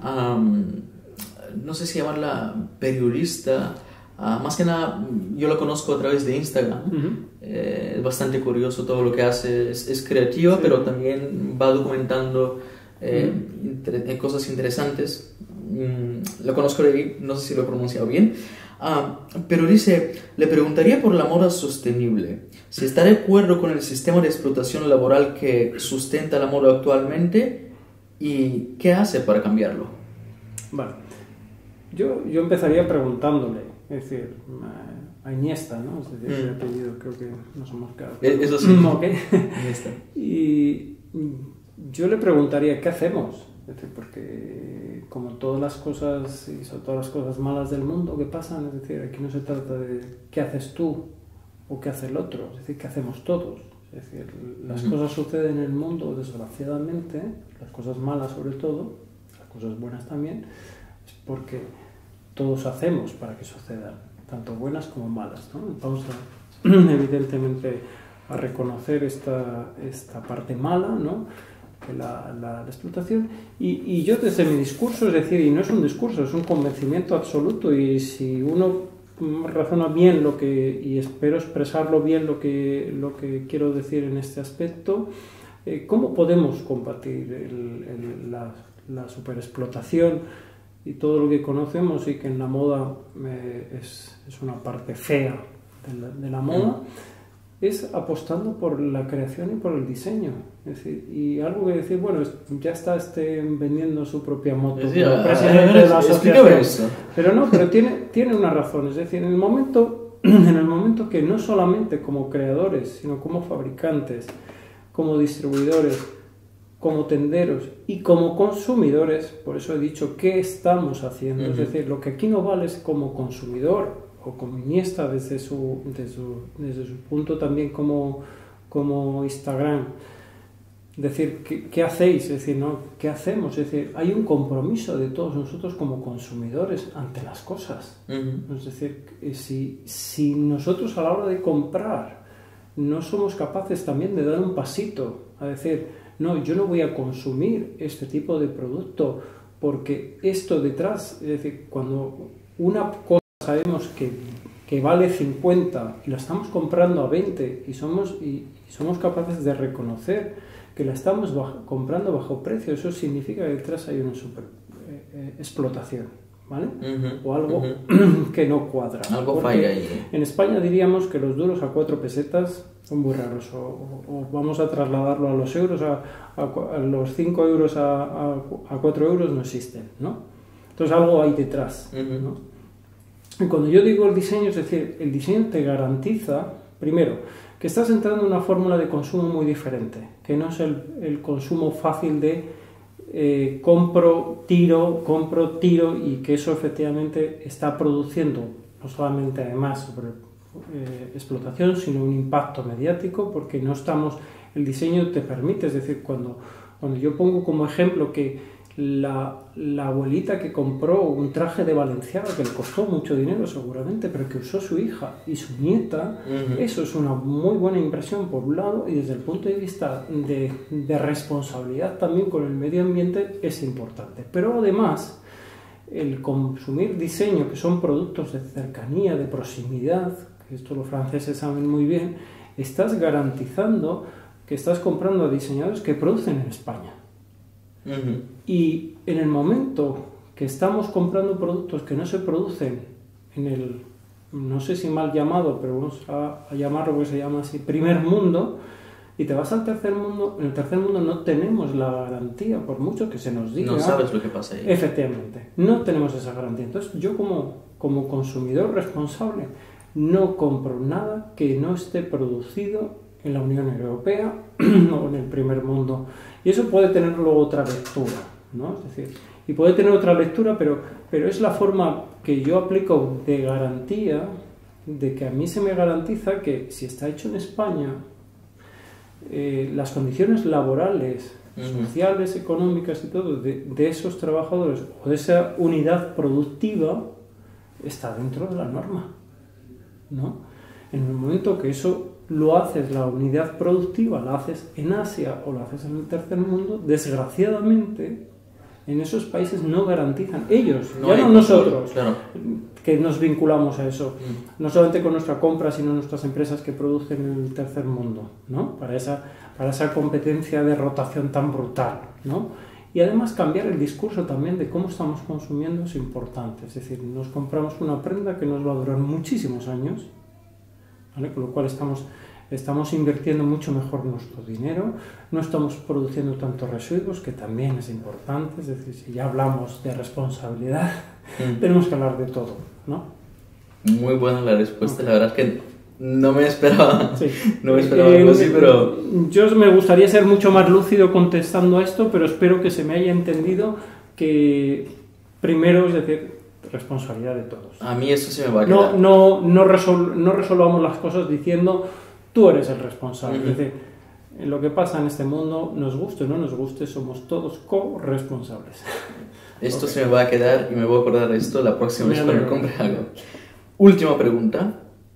no sé si llamarla periodista, más que nada yo la conozco a través de Instagram. Es bastante curioso todo lo que hace, es creativa, pero también va documentando cosas interesantes. La conozco de ahí, no sé si lo he pronunciado bien, pero dice, le preguntaría por la moda sostenible, si está de acuerdo con el sistema de explotación laboral que sustenta la moda actualmente y qué hace para cambiarlo. Vale. Yo empezaría preguntándole, Es decir, a Iniesta, ¿no? Es decir, el apellido creo que nos hemos quedado. Eso sí. Okay. Y yo le preguntaría, ¿qué hacemos? Es decir, porque como todas las cosas, y sobre todo las cosas malas del mundo que pasan, es decir, aquí no se trata de qué haces tú o qué hace el otro, es decir, qué hacemos todos. Es decir, las cosas suceden en el mundo, desgraciadamente, las cosas malas sobre todo, las cosas buenas también, es porque todos hacemos para que sucedan, tanto buenas como malas, ¿no? Vamos evidentemente a reconocer esta parte mala, ¿no? Que la explotación, y yo desde mi discurso, es decir, y no es un discurso, es un convencimiento absoluto, y si uno razona bien y espero expresarlo bien lo que quiero decir en este aspecto, ¿cómo podemos combatir la superexplotación y todo lo que conocemos y que en la moda es una parte fea de la moda? Es apostando por la creación y por el diseño. Es decir, y algo que decir, bueno, ya está vendiendo su propia moto. Sí, presidente de la asociación. Eso. Pero no, pero tiene una razón. Es decir, en el momento que no solamente como creadores, sino como fabricantes, como distribuidores, como tenderos y como consumidores, por eso he dicho qué estamos haciendo. Es decir, lo que aquí no vale es como consumidor, o como Iniesta desde su punto también como Instagram. Es decir, ¿qué hacéis? Es decir, ¿no? ¿Qué hacemos? Es decir, hay un compromiso de todos nosotros como consumidores ante las cosas. Es decir, si nosotros a la hora de comprar no somos capaces también de dar un pasito, a decir, no, yo no voy a consumir este tipo de producto porque esto detrás, es decir, cuando una cosa sabemos que vale 50 y la estamos comprando a 20 y somos capaces de reconocer que la estamos comprando bajo precio, eso significa que detrás hay una explotación, ¿vale? O algo que no cuadra. Algo falla ahí. En España diríamos que los duros a 4 pesetas son muy raros, o vamos a trasladarlo a los euros, a los 5 euros a 4 euros no existen, ¿no? Entonces algo hay detrás, ¿no? Cuando yo digo el diseño, es decir, el diseño te garantiza, primero, que estás entrando en una fórmula de consumo muy diferente, que no es el consumo fácil de compro, tiro, y que eso efectivamente está produciendo no solamente además sobre explotación, sino un impacto mediático, porque no estamos, el diseño te permite, es decir, cuando yo pongo como ejemplo que la abuelita que compró un traje de Balenciaga que le costó mucho dinero seguramente, pero que usó su hija y su nieta, eso es una muy buena impresión por un lado, y desde el punto de vista de responsabilidad también con el medio ambiente es importante. Pero además el consumir diseño, que son productos de cercanía, de proximidad, que esto los franceses saben muy bien, estás garantizando que estás comprando a diseñadores que producen en España. Y en el momento que estamos comprando productos que no se producen en el, no sé si mal llamado, pero vamos a llamarlo porque se llama así, primer mundo, y te vas al tercer mundo, en el tercer mundo no tenemos la garantía, por mucho que se nos diga. No sabes lo que pasa ahí. Efectivamente, no tenemos esa garantía. Entonces yo como consumidor responsable no compro nada que no esté producido en la Unión Europea o en el primer mundo. Y eso puede tener luego otra lectura, ¿no? Es decir, y puede tener otra lectura, pero es la forma que yo aplico de garantía, de que a mí se me garantiza que si está hecho en España, las condiciones laborales, sociales, económicas y todo de esos trabajadores o de esa unidad productiva está dentro de la norma, ¿no? En el momento que eso lo haces, la unidad productiva la haces en Asia o la haces en el tercer mundo, desgraciadamente en esos países no garantizan, ellos, ya no nosotros, claro, que nos vinculamos a eso, no solamente con nuestra compra, sino nuestras empresas que producen en el tercer mundo, ¿no? Para esa competencia de rotación tan brutal, ¿no? Y además cambiar el discurso también de cómo estamos consumiendo es importante, es decir, nos compramos una prenda que nos va a durar muchísimos años, ¿vale? Con lo cual estamos invirtiendo mucho mejor nuestro dinero, no estamos produciendo tantos residuos, que también es importante, es decir, si ya hablamos de responsabilidad, tenemos que hablar de todo, ¿no? Muy buena la respuesta, la verdad es que no me esperaba, Sí. no me esperaba algo así, pero... Yo me gustaría ser mucho más lúcido contestando a esto, pero espero que se me haya entendido que primero, es decir, responsabilidad de todos. A mí eso se me va a quedar. No resolvamos las cosas diciendo tú eres el responsable. Es decir, lo que pasa en este mundo, nos guste o no nos guste, somos todos corresponsables. Esto se me va a quedar y me voy a acordar de esto la próxima vez cuando compre algo. Última pregunta,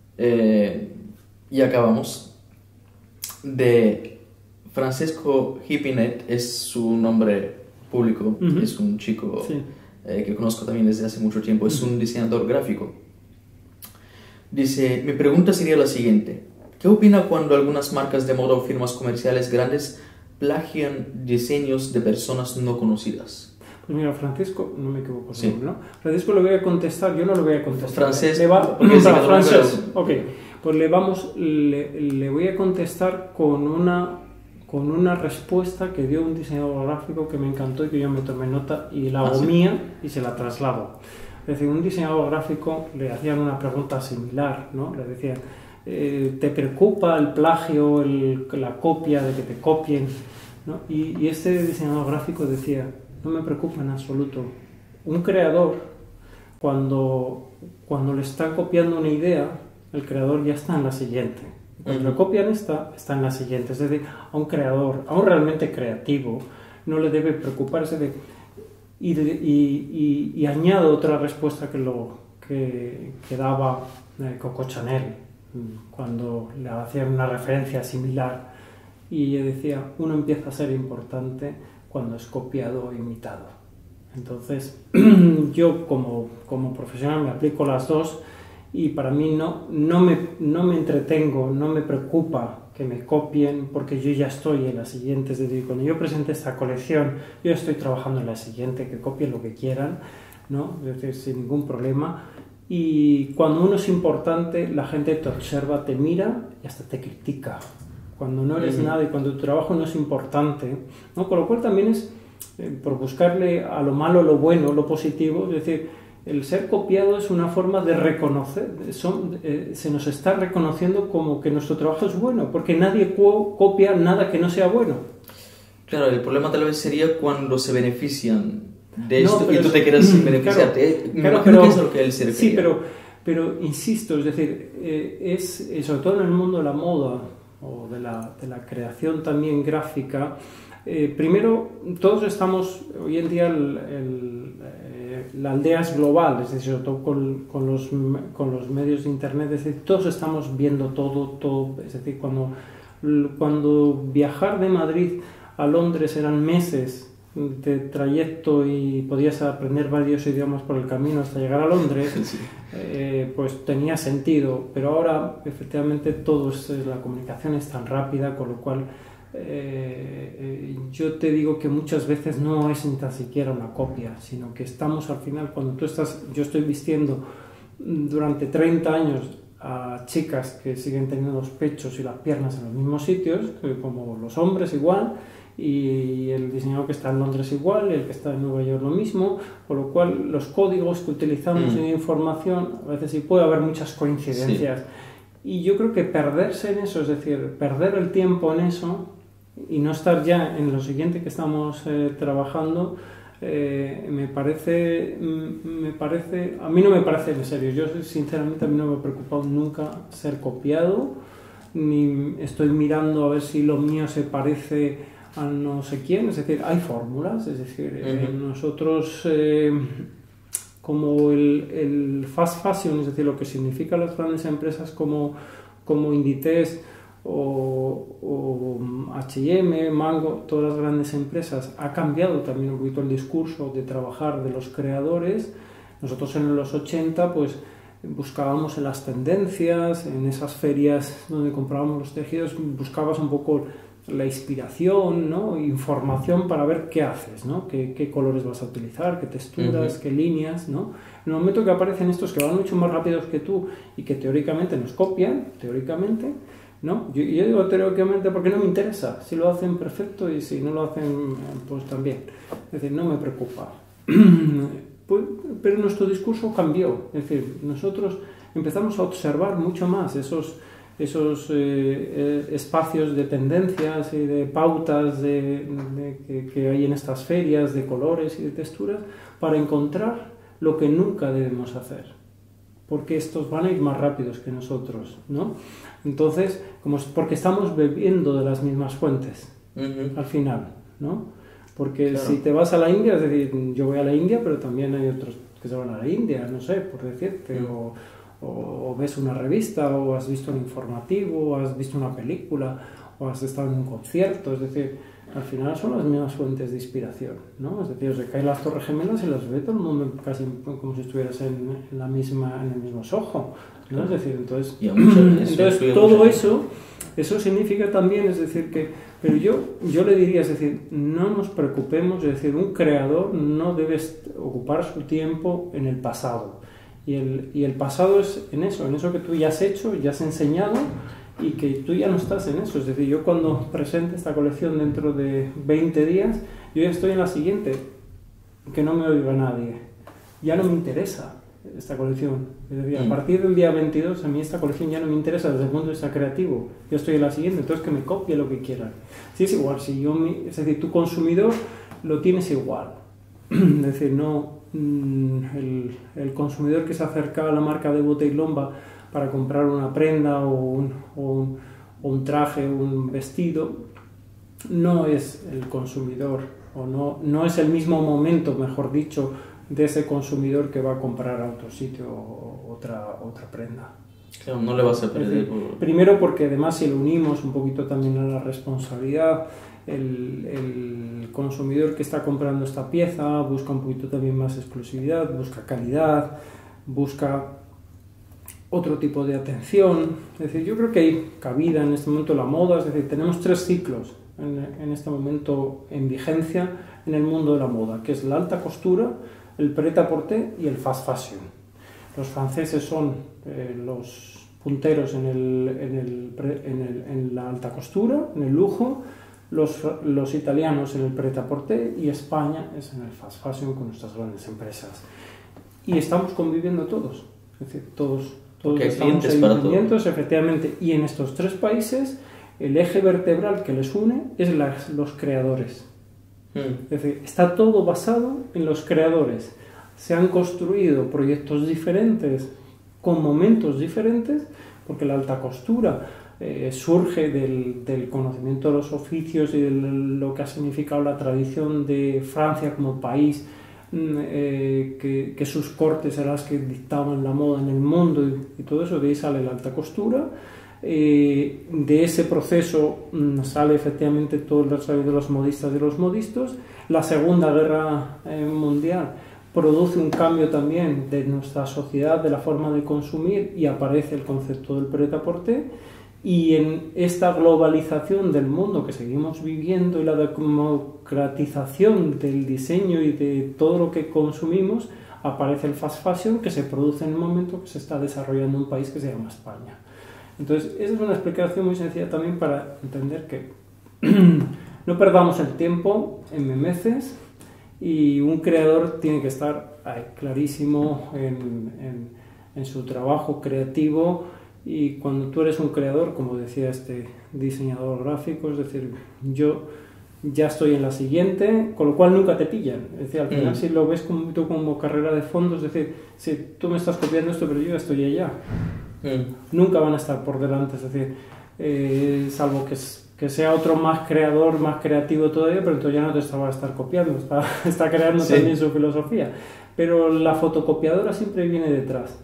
y acabamos. De Francesco Hipinet, es su nombre público, es un chico que conozco también desde hace mucho tiempo, es un diseñador gráfico. Dice, mi pregunta sería la siguiente: ¿qué opina cuando algunas marcas de moda o firmas comerciales grandes plagian diseños de personas no conocidas? Pues mira, Francisco, no me equivoco, ¿no? Francisco le voy a contestar, yo no le voy a contestar. Francés, francés. Ok, pues le voy a contestar con una respuesta que dio un diseñador gráfico que me encantó y que yo me tomé nota y la hago mía y se la traslado. Es decir, un diseñador gráfico le hacían una pregunta similar, ¿no? Le decían, ¿te preocupa el plagio, la copia, de que te copien? ¿No? Y este diseñador gráfico decía, no me preocupa en absoluto. Un creador, cuando le está copiando una idea, el creador ya está en la siguiente. Cuando le copian está en la siguiente. Es decir, a un creador, a un realmente creativo, no le debe preocuparse de... Y añado otra respuesta que daba Coco Chanel, cuando le hacían una referencia similar, y ella decía, uno empieza a ser importante cuando es copiado o imitado. Entonces, yo como profesional me aplico las dos y para mí no me entretengo, no me preocupa que me copien porque yo ya estoy en la siguiente. Es decir, cuando yo presente esta colección, yo estoy trabajando en la siguiente, que copien lo que quieran, ¿no? Es decir, sin ningún problema. Y cuando uno es importante, la gente te observa, te mira y hasta te critica. Cuando no eres nada y cuando tu trabajo no es importante, ¿no? Con lo cual también es por buscarle a lo malo lo bueno, lo positivo. Es decir, el ser copiado es una forma de reconocer, se nos está reconociendo como que nuestro trabajo es bueno, porque nadie copia nada que no sea bueno. Claro, el problema tal vez sería cuando se benefician de esto y tú te quedas beneficiarte. Claro, que es lo que él se refiere. Sí, pero insisto, es decir, sobre todo en el mundo de la moda o de la creación también gráfica, primero, todos estamos, hoy en día la aldea es global, es decir, sobre todo con los medios de internet, es decir, todos estamos viendo todo, es decir, cuando viajar de Madrid a Londres eran meses de trayecto y podías aprender varios idiomas por el camino hasta llegar a Londres, pues tenía sentido, pero ahora efectivamente la comunicación es tan rápida, con lo cual yo te digo que muchas veces no es ni tan siquiera una copia, sino que estamos al final, yo estoy vistiendo durante 30 años a chicas que siguen teniendo los pechos y las piernas en los mismos sitios, como los hombres igual, y el diseñador que está en Londres igual, el que está en Nueva York lo mismo, por lo cual los códigos que utilizamos en información, a veces sí puede haber muchas coincidencias. Y yo creo que perderse en eso, es decir, perder el tiempo en eso y no estar ya en lo siguiente que estamos trabajando, me parece, a mí no me parece en serio. Yo sinceramente a mí no me ha preocupado nunca ser copiado, ni estoy mirando a ver si lo mío se parece a no sé quién. Es decir, hay fórmulas, es decir, nosotros como el fast fashion, es decir, lo que significan las grandes empresas como Inditex o H&M, Mango, todas las grandes empresas, ha cambiado también un poquito el discurso de trabajar de los creadores. Nosotros en los 80 pues buscábamos en las tendencias, en esas ferias donde comprábamos los tejidos, buscabas un poco la inspiración, ¿no? Información para ver qué haces, ¿no? Qué colores vas a utilizar, qué texturas, qué líneas, ¿no? En el momento que aparecen estos que van mucho más rápidos que tú y que teóricamente nos copian, ¿no? Yo digo teóricamente porque no me interesa si lo hacen perfecto y si no lo hacen, pues también. Es decir, no me preocupa. Pero nuestro discurso cambió. Es decir, nosotros empezamos a observar mucho más esos espacios de tendencias y de pautas que hay en estas ferias de colores y de texturas para encontrar lo que nunca debemos hacer, porque estos van a ir más rápidos que nosotros, ¿no? Entonces, porque estamos bebiendo de las mismas fuentes al final, ¿no? Porque claro, si te vas a la India, es decir, yo voy a la India, pero también hay otros que se van a la India, no sé, por decirte, o ves una revista, o has visto un informativo, o has visto una película, o has estado en un concierto, es decir, al final son las mismas fuentes de inspiración, ¿no? Es decir, se caen las Torres Gemelas y las ve todo el mundo casi como si estuvieras en el mismo Soho, ¿no? Es decir, entonces todo eso significa también, es decir, pero yo le diría, es decir, no nos preocupemos, es decir, un creador no debe ocupar su tiempo en el pasado. Y el pasado es en eso que tú ya has hecho, ya has enseñado y que tú ya no estás en eso. Es decir, yo cuando presente esta colección dentro de 20 días, yo ya estoy en la siguiente, que no me oiga nadie. Ya no me interesa esta colección. Es decir, a partir del día 22, a mí esta colección ya no me interesa desde el punto de vista creativo. Yo estoy en la siguiente, entonces que me copie lo que quieran. Sí, es igual, es decir, tu consumidor lo tienes igual. Es decir, no el consumidor que se acerca a la marca de Bota y Lomba para comprar una prenda o un traje, un vestido, no es el consumidor, o no es el mismo momento, mejor dicho, de ese consumidor que va a comprar a otro sitio otra prenda. Claro, no le vas a perder. Primero porque además si lo unimos un poquito también a la responsabilidad, el consumidor que está comprando esta pieza busca un poquito también más exclusividad, busca calidad, busca otro tipo de atención. Es decir, yo creo que hay cabida en este momento la moda, es decir, tenemos 3 ciclos en este momento en vigencia en el mundo de la moda, que es la alta costura, el prêt-à-porter y el fast fashion. Los franceses son los punteros en la alta costura, en el lujo, los italianos en el prêt-à-porter y España es en el fast fashion con nuestras grandes empresas. Y estamos conviviendo todos, es decir, todos estamos en movimientos, efectivamente, y en estos 3 países el eje vertebral que les une es los creadores. Es decir, está todo basado en los creadores. Se han construido proyectos diferentes con momentos diferentes, porque la alta costura surge del conocimiento de los oficios y de lo que ha significado la tradición de Francia como país, que sus cortes eran las que dictaban la moda en el mundo y todo eso. De ahí sale la alta costura. De ese proceso sale efectivamente todo el desarrollo de los modistas y de los modistas. La Segunda Guerra Mundial produce un cambio también de nuestra sociedad, de la forma de consumir, y aparece el concepto del prêt-à-porter. Y en esta globalización del mundo que seguimos viviendo y la democratización del diseño y de todo lo que consumimos, aparece el fast fashion, que se produce en el momento que se está desarrollando un país que se llama España. Entonces, esa es una explicación muy sencilla también para entender que no perdamos el tiempo en memeces, y un creador tiene que estar clarísimo en su trabajo creativo. Y cuando tú eres un creador, como decía este diseñador gráfico, es decir, yo ya estoy en la siguiente, con lo cual nunca te pillan. Es decir, al final si lo ves como carrera de fondo, es decir, si tú me estás copiando esto, pero yo ya estoy allá. Nunca van a estar por delante, es decir, salvo que sea otro más creador, más creativo todavía, pero entonces ya no te va a estar copiando, está creando también su filosofía. Pero la fotocopiadora siempre viene detrás.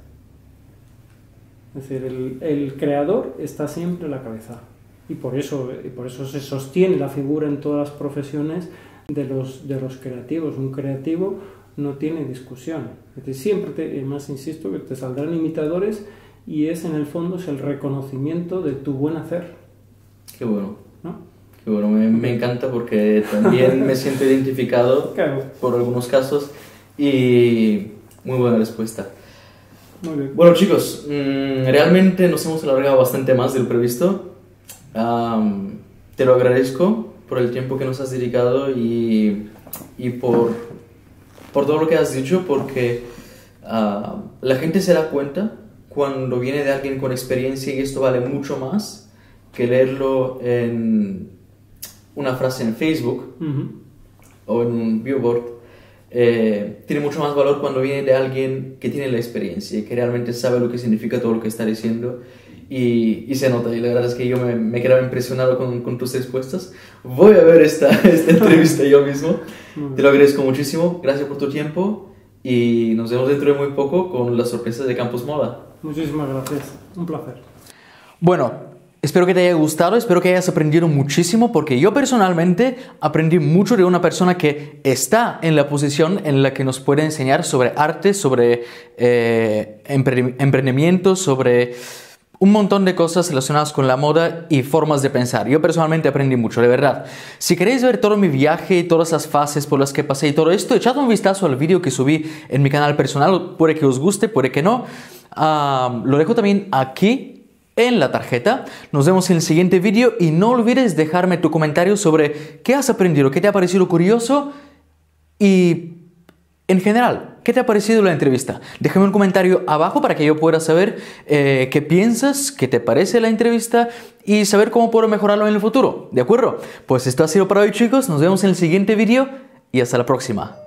Es decir, el creador está siempre a la cabeza, y por eso se sostiene la figura en todas las profesiones de los creativos. Un creativo no tiene discusión. Es decir, siempre, más insisto, que te saldrán imitadores, y es en el fondo es el reconocimiento de tu buen hacer. Qué bueno. ¿No? Qué bueno, me encanta porque también me siento identificado por algunos casos, y muy buena respuesta. Muy bien. Bueno, chicos, realmente nos hemos alargado bastante más del previsto. Te lo agradezco por el tiempo que nos has dedicado y por todo lo que has dicho, porque la gente se da cuenta cuando viene de alguien con experiencia y esto vale mucho más que leerlo en una frase en Facebook o en un billboard. Tiene mucho más valor cuando viene de alguien que tiene la experiencia y que realmente sabe lo que significa todo lo que está diciendo y se nota. Y la verdad es que yo me quedaba impresionado con tus respuestas. Voy a ver esta entrevista yo mismo. Te lo agradezco muchísimo. Gracias por tu tiempo y nos vemos dentro de muy poco con las sorpresas de Campus Moda. Muchísimas gracias. Un placer. Bueno, espero que te haya gustado, espero que hayas aprendido muchísimo, porque yo personalmente aprendí mucho de una persona que está en la posición en la que nos puede enseñar sobre arte, sobre emprendimiento, sobre un montón de cosas relacionadas con la moda y formas de pensar. Yo personalmente aprendí mucho, de verdad. Si queréis ver todo mi viaje y todas las fases por las que pasé y todo esto, echad un vistazo al vídeo que subí en mi canal personal. Puede que os guste, puede que no. Lo dejo también aquí en la tarjeta. Nos vemos en el siguiente vídeo y no olvides dejarme tu comentario sobre qué has aprendido, qué te ha parecido curioso y en general, qué te ha parecido la entrevista. Déjame un comentario abajo para que yo pueda saber qué piensas, qué te parece la entrevista y saber cómo puedo mejorarlo en el futuro. ¿De acuerdo? Pues esto ha sido para hoy, chicos. Nos vemos en el siguiente vídeo y hasta la próxima.